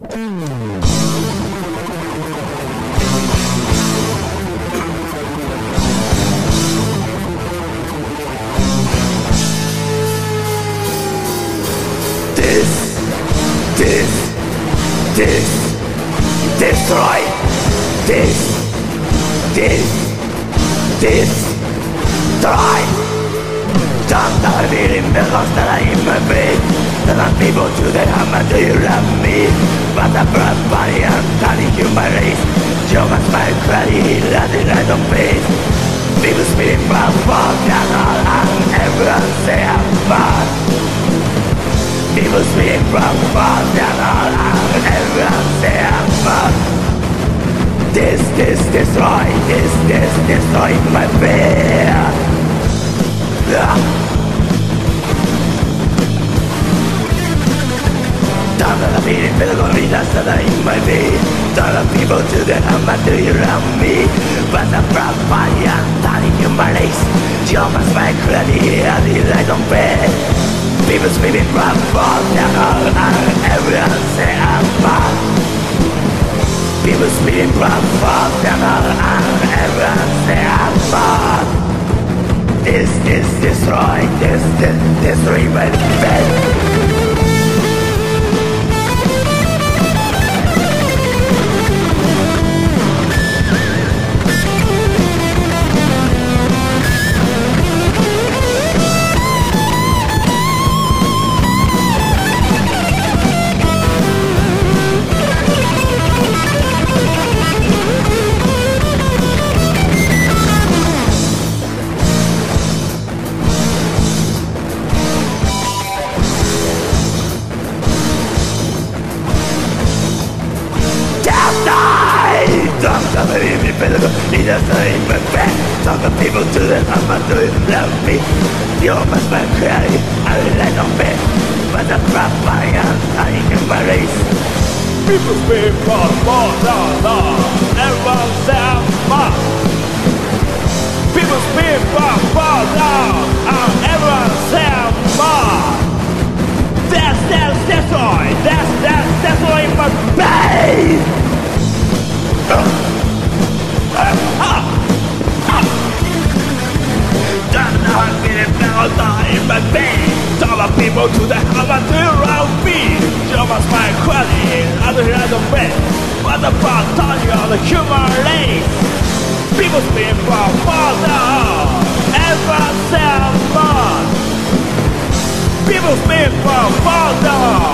Destroy destroy. Don't I believe the lost that I am my faith. That I'm people to the hammer, do you love me? But the blood body and tiny human race. Show us my credit, nothing I don't face. People spitting from down all and everyone say I'm bad. People spitting from down all and everyone say I'm bad. Destroy my fear. Down the beating for the gorillas that are in my vein. Down the people to the hammer, do you love me? But the proud body and tiny human race. Show us my credit, I don't pay. People screaming from down all and everyone say I'm bad. People speeding from down all and everyone say I'm bad. Destroy my bed. He doesn't even back. Talk to people to the hammer, do you love me? You must be crazy, I like no bed. But the crap I am, I in my race. People speak from down, everyone say I'm mad. People speak from down, and everyone say I'm mad. Destroy my base. In my veins, all the people to the hammer to around me. Show us my quality, other than the bed. What about talking on the human race? People speak from far down, everyone say I'm bad. People speak from far down.